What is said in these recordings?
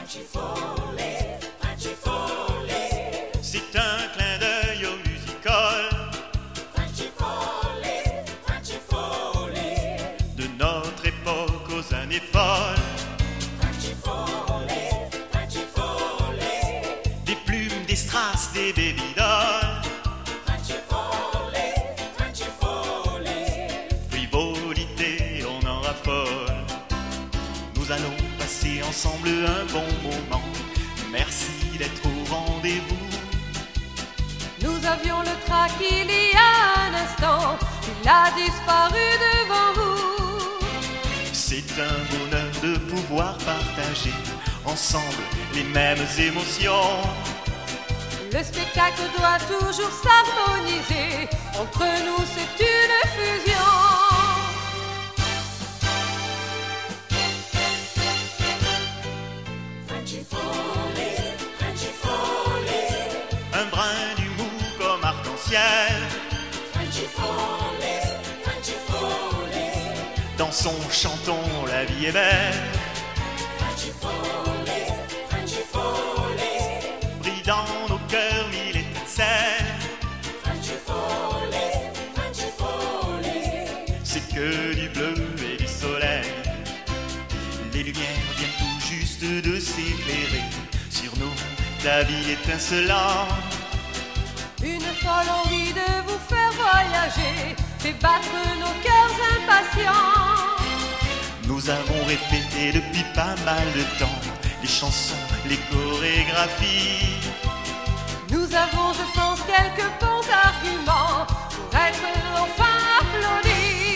C'est un clin d'œil au musical de notre époque aux années folles. Des plumes, des strass, des baby dolls. Frivolité, on en raffole. Nous allons passer ensemble un bon moment. Merci d'être au rendez-vous. Nous avions le trac il y a un instant, il a disparu devant vous. C'est un bonheur de pouvoir partager ensemble les mêmes émotions. Le spectacle doit toujours s'harmoniser, entre nous c'est une fusion. Un brin d'humour comme arc-en-ciel. Dansons, chantons, la vie est belle. Brille dans nos cœurs mille étincelles. C'est que du bleu et du soleil. Les lumières viennent tout juste de s'éclairer sur nous, la vie étincelante. Une folle envie de vous faire voyager fait battre nos cœurs impatients. Nous avons répété depuis pas mal de temps les chansons, les chorégraphies. Nous avons, je pense, quelques bons arguments pour être enfin applaudis.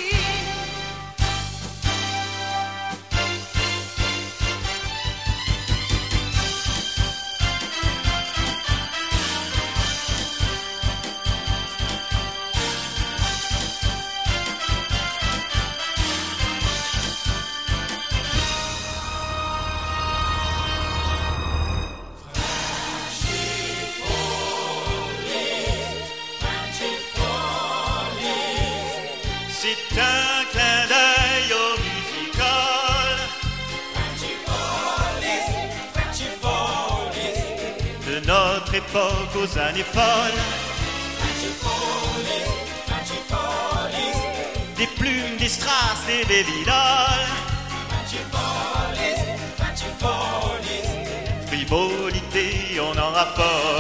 C'est un clin d'œil au musical de notre époque aux années folles. Des plumes, des strass, des baby dolls. Frivolité, on en raffole.